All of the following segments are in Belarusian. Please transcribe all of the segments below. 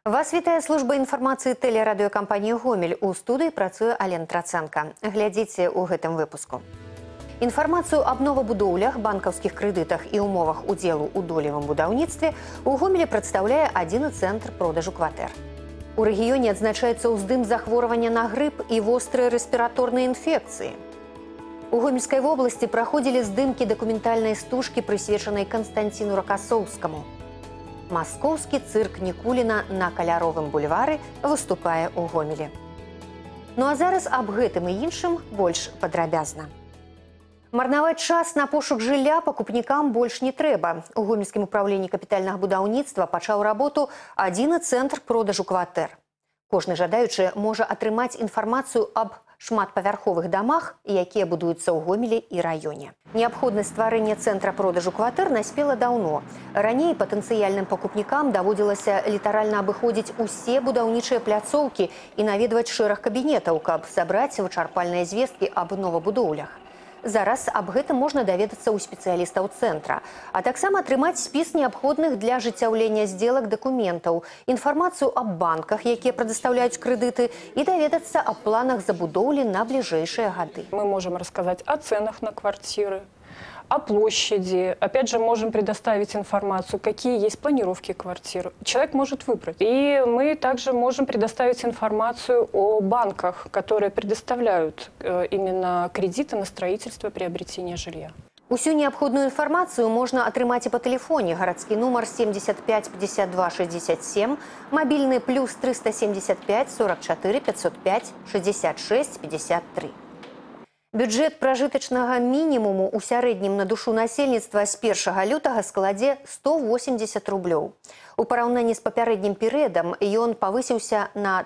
Вас вітае служба інфармацыі тэлерадыёкампаніі «Гомель». У студыі працуе Алена Трацэнка. Глядзіце ў гэтым выпуску. Інфармацыю аб новабудоўлях, банкаўскіх крэдытах і умовах удзелу ў долевым будаўніцтве ў Гомелі прадстаўляе адзіны цэнтр продажу кватэр. У рэгіёне адзначаецца ўздым захворвання на грып і вострыя рэспіраторныя інфекцыі. У Гомельскай вобласці праходзілі здымкі дакументальнай стужкі, прысвечанай Канстанціну Ракасоўскаму. Маскоўскі цырк Нікуліна на Каляровым бульвары выступае ў Гомелі. Ну а зараз аб гэтым і іншым больш падрабязна. Марнаваць час на пошук жылля пакупнікам больш не трэба. У Гомельскім управленні капітальнага будаўніцтва пачаў работу адзіны цэнтр продажу кватэр. Кожны жадаючы можа атрымаць інфармацыю аб шматпавярховых дамах, якія будуюцца ў Гомелі і раёне. Неабходнасць стварэння цэнтра продажу кватэр наспела даўно. Раней патэнцыяльным пакупнікам даводзілася літаральна абыходзіць усе будаўнічыя пляцоўкі і наведваць шэраг кабінетаў, каб сабраць вычарпальныя звесткі аб новабудоўлях. Зараз аб гэтым можна даведацца ў спецыялістаў цэнтра, а таксама атрымаць спіс неабходных для ажыццяўлення здзелак дакументаў, інфармацыю аб банках, якія прадастаўляюць крэдыты, і даведацца аб планах забудоўлі на бліжэйшыя гады. Мы можем рассказать о ценах на квартиры, о площади. Опять же, можем предоставить информацию, какие есть планировки квартир. Человек может выбрать. И мы также можем предоставить информацию о банках, которые предоставляют именно кредиты на строительство и приобретение жилья. Усю неабходную інфармацыю можна атрымаць і па тэлефоне. Гарадскі нумар 75 52 67, мабільны плюс 375 44 505 66 53. Бюджэт пражытачнага мінімуму ў сярэднім на душу насельніцтва з 1 лютага складзе 180 рублёў. У параўнанні з папярэднім перыядам ён павысіўся на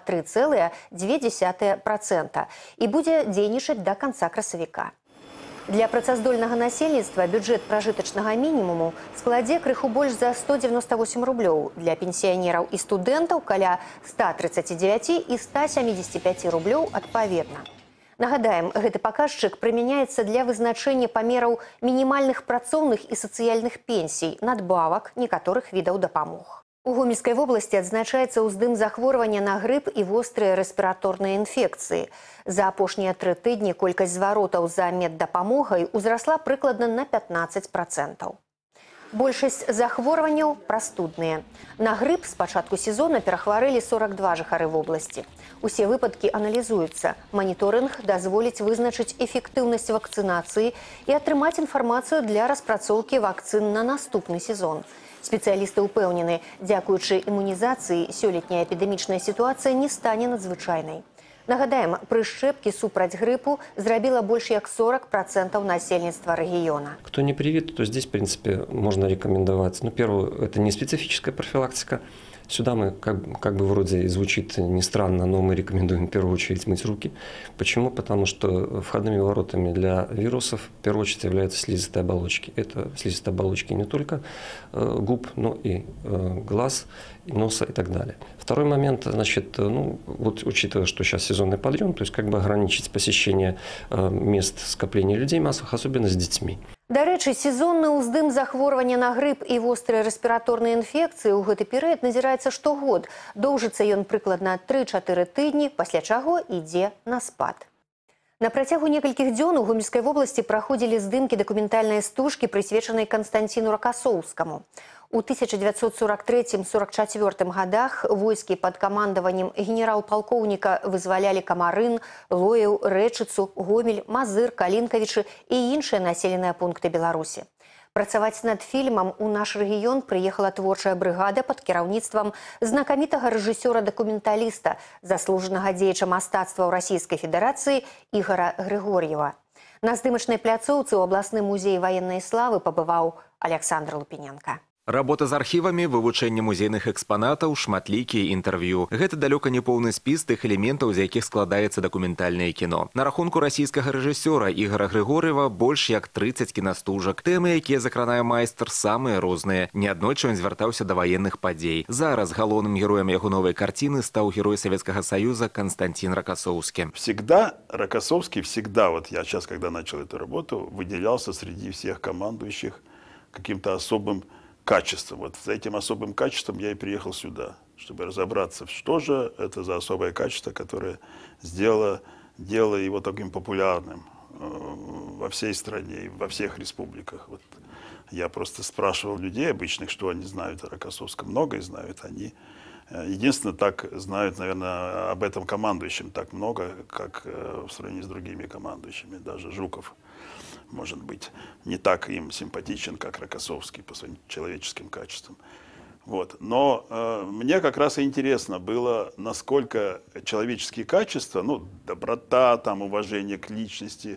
3,2% і будзе дзейнічаць да канца красавіка. Для працаздольнага насельніцтва бюджэт пражытачнага мінімуму складзе крыху больш за 198 рублёў, для пенсіянераў і студэнтаў каля 139 і 175 рублёў адпаведна. Нагадаем, гэты паказчык прымяняецца для вызначэння памераў мінімальных працоўных і сацыяльных пенсій, надбавак некаторых відаў дапамог. У Гомельскай вобласці адзначаецца ўздым захворвання на грып і вострыя рэспіраторныя інфекцыі. За апошнія 3 тыдні колькасць зваротаў за меддапамогай узрасла прыкладна на 15%. Большасць захворванняў прастудныя. На грып з пачатку сезона перахварэлі 42 жыхары вобласці. Усе выпадкі аналізуюцца. Маніторынг дазволіць вызначыць эфектыўнасць вакцынацыі і атрымаць інфармацыю для распрацоўкі вакцын на наступны сезон. Спецыялісты ўпэўнены, дзякуючы імунізацыі, сёлетняя эпідэмічная сітуацыя не стане надзвычайнай. Нагадаем, прышчэпкі супраць грыпу зрабіла больш як 40% насельніцтва рэгіёна. Кто не привит, то здесь, в принципе, можно рекомендовать. Ну, первое, это не специфическая профилактика. Сюда мы, как бы вроде звучит не странно, но мы рекомендуем в первую очередь мыть руки. Почему? Потому что входными воротами для вирусов в первую очередь являются слизистые оболочки. Это слизистые оболочки не только губ, но и глаз, и носа и так далее. Второй момент, значит, ну, вот учитывая, что сейчас сезонный подъем, то есть как бы ограничить посещение мест скопления людей массовых, особенно с детьми. Дарэчы, сезонны ўздым захворвання на грып і вострыя рэспіраторныя інфекцыі ў гэты перыяд назіраецца штогод. Доўжыцца ён прыкладна 3-4 тыдні, пасля чаго ідзе на спад. На працягу некалькіх дзён у Гомельскай вобласці праходзілі здымкі дакументальнай стужкі, прысвечанай Канстанціну Ракасоўскаму. У 1943-44 годах войскі пад камандаваннем генерал-палкоўніка вызвалялі Камарын, Лоеў, Рэчыцу, Гомель, Мазыр, Калінкавічы і іншыя населеныя пункты Беларусі. Працаваць над фільмам у наш рэгіён прыехала творчая брыгада пад кіраўніцтвам знакамітага рэжысёра-дакументаліста, заслужанага дзеяча мастацтва ў Расійскай Федэрацыі Ігара Грыгор'ева. На здымачнай пляцоўцы ў абласным музеі ваеннай славы пабываў Александр Лупіненка. Работа з архівамі, вывучэнне музейных экспанатаў, шматлікія інтэрв'ю. Гэта далёка не поўны спіс тых элементаў, з якіх складаецца дакументальнае кіно. На рахунку расійскага рэжысёра Ігара Грыгор'ева больш як 30 кінастужак. Тэмы, якія закранае майстар, самыя розныя. Неаднойчы ён звяртаўся да ваенных падзей. Зараз галоўным героем яго новай карціны стаў герой Советского Союза Константин Рокоссовский. Всегда Рокоссовский, вот я сейчас, когда начал эту работу, выделялся среди всех командующих каким-то особым качеством. Вот за этим особым качеством я и приехал сюда, чтобы разобраться, что же это за особое качество, которое делало его таким популярным во всей стране и во всех республиках. Вот я просто спрашивал людей обычных, что они знают о Рокоссовском. Многое знают они. Единственное, так знают, наверное, об этом командующем так много, как в сравнении с другими командующими. Даже Жуков, может быть, не так им симпатичен, как Рокоссовский по своим человеческим качествам. Вот. Но мне как раз и интересно было, насколько человеческие качества, ну, доброта, там, уважение к личности,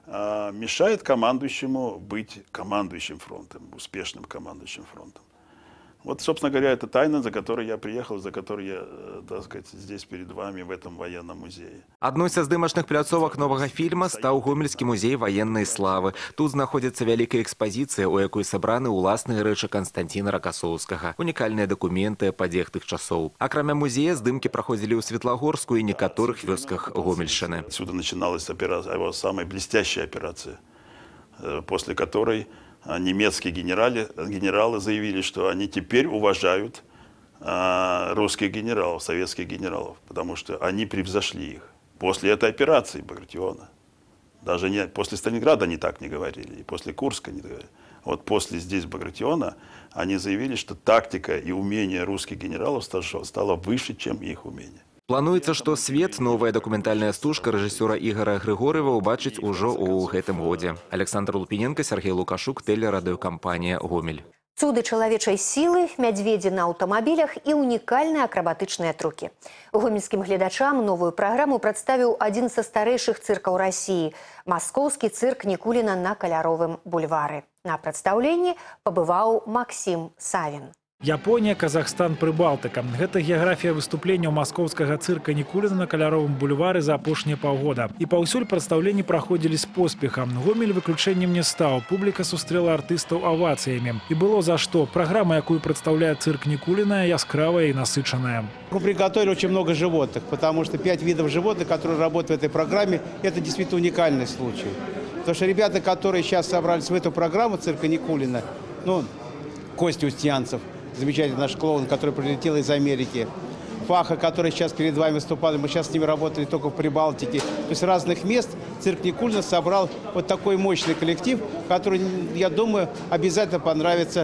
мешает командующему быть командующим фронтом, успешным командующим фронтом. Вот, собственно говоря, это тайна, за которой я приехал, за которой я, так сказать, здесь перед вами в этом военном музее. Адной са здымачных пляцовак новага фільма стаў гомельскі музей ваеннай славы. Тут знаходзіцца вялікая экспазіцыя, у якой сабраны ўласныя рэчы Канстанціна Рокоссовскага, унікальныя дакументы падзех тых часоў. Акрамя музея здымкі праходзілі ў Светлагорску і некаторых вёсках Гомельшчыны. Отсюда начиналась операция, его самая блестящая операция, после которой немецкие генералы заявили, что они теперь уважают русских генералов, советских генералов, потому что они превзошли их. После этой операции Багратиона, даже не, после Сталинграда они так не говорили, и после Курска не говорили. Вот после здесь Багратиона они заявили, что тактика и умение русских генералов стало выше, чем их умение. Плануецца, што свет новая дакументальная стужка рэжысёра Ігара Григорьева ўбачыць ужо ў гэтым годзе. Александр Лупіненко, Сергей Лукашук, тэлерадыёкампанія «Гомель». Цуды чалавечай сілы, мядзведзі на аўтамабілях і унікальныя акрабатычныя трукі. Гомельскім гледачам новую праграму прадставіў адзін са старэйшых цыркаў Расіі – маскоўскі цырк Нікуліна на Каляровым бульвары. На прадстаўленні пабываў Максім Савін. Японія, Казахстан, Прыбалтыка. Гэта геаграфія выступленняў маскоўскага цырка Нікуліна на Каляровым бульвары за апошнія паўгода. І паўсюль прадстаўленні праходзілі з поспехам. Гомель выключэннем не стаў. Публіка сустрэла артыстаў авацыямі. І было за што. Праграма, якую прадстаўляе цырк Нікуліна, яскравая и насыщенная. Мы приготовили очень много животных, потому что 5 видов животных, которые работают в этой программе, это действительно уникальный случай. Потому что ребята, которые сейчас собрались в эту программу цирка Никулина, ну, Костя Устьянцев, замечательный наш клоун, который прилетел из Америки, Фаха, который сейчас перед вами выступал, мы сейчас с ними работали только в Прибалтике. То есть с разных мест цирк Никулина собрал вот такой мощный коллектив, который, я думаю, обязательно понравится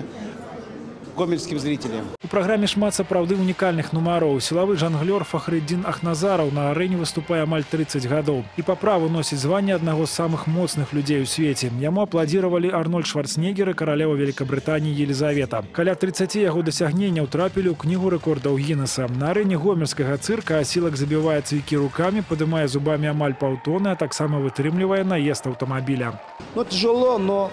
гомельским зрителям. У праграме шмат сапраўды унікальных нумароў. Сілавы жанглёр Фахрыддзін Ахназараў на арэне выступае амаль 30 гадоў. І па праву носіць званне аднаго з самых моцных людзей у свеце. Яму апладзіравалі Арнольд Шварценеггер і каралева Великабрытаніі Елізавета. Каля 30 яго дасягненняў трапілі ў кнігу рэкордаў Гіннеса. На арэне гомельскага цырка асілак забівае цвікі рукамі, падымае зубамі амаль паўтоны, а таксама вытрымлівае наезд аўтамабіля. Ну, тяжело, но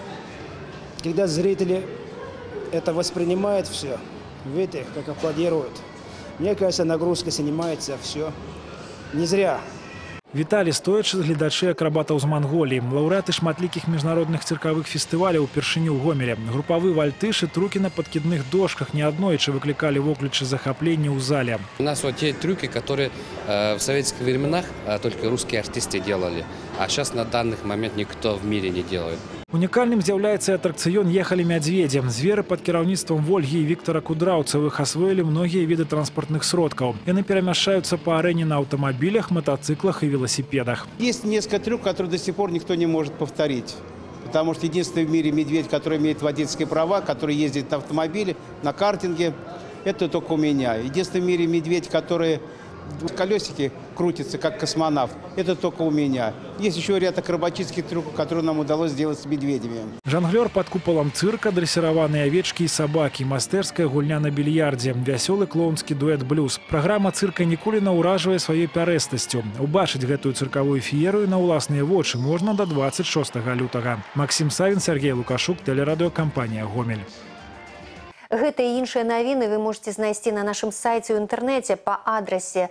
когда зрители это воспринимает все. Видите, как аплодируют. Мне кажется, нагрузка снимается, все. Не зря. Віталі стоячы гледачы акрабатаў з Манголіі. Лаўрэаты шматлікіх міжнародных цыркавых фестываляў упершыню ў Гомелі. Групавы вальтыш і трукі на падкідных дошках неаднойчы выклікалі воклічы захаплення ў зале. У нас вот те трюки, которые в советских временах только русские артисты делали, а сейчас на данный момент никто в мире не делает. Унікальным з'яўляецца атракцыён «Ехалі мядзведзі». Зверы пад кіраўніцтвам Вольгі і Віктора Кудраўцавых асвоілі многія віды транспортных сродкаў. Яны перамяшчаюцца па арэне на аўтамабілях, мотоциклах и велосипедах. Есть несколько трюков, которые до сих пор никто не может повторить. Потому что единственный в мире медведь, который имеет водительские права, который ездит на автомобиле, на картинге, это только у меня. Единственный в мире медведь, который в колесике крутится, как космонавт, это только у меня. Есть еще ряд акробатических трюков, которые нам удалось сделать с медведями. Жанглёр под куполом цирка, дрессированные овечки и собаки, мастерская гульня на бильярде, веселый клоунский дуэт блюз. Программа цирка Никулина ураживает своей пярэстасцю. Убачыць гэтую цирковую феерию на уласныя вочы можно до 26 лютага. Максим Савин, Сергей Лукашук, телерадиокомпания «Гомель». Гэта і іншыя навіны вы можете знайсці на нашым сайце ў інтэрнэце па адрасе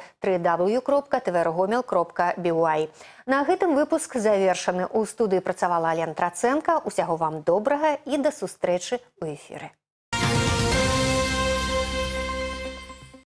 www.tvrgomel.by. На гэтым выпуск завершаны. У студыі працавала Алена Трацэнка. Усяго вам добрага і да сустрэчы ў эфіры.